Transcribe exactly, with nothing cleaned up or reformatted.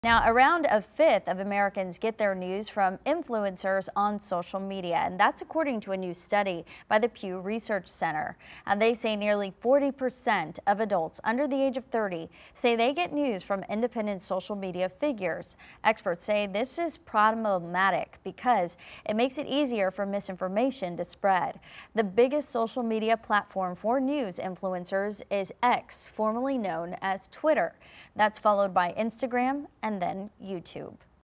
Now, around a fifth of Americans get their news from influencers on social media, and that's according to a new study by the Pew Research Center. And they say nearly forty percent of adults under the age of thirty say they get news from independent social media figures. Experts say this is problematic because it makes it easier for misinformation to spread. The biggest social media platform for news influencers is X, formerly known as Twitter. That's followed by Instagram and and then YouTube.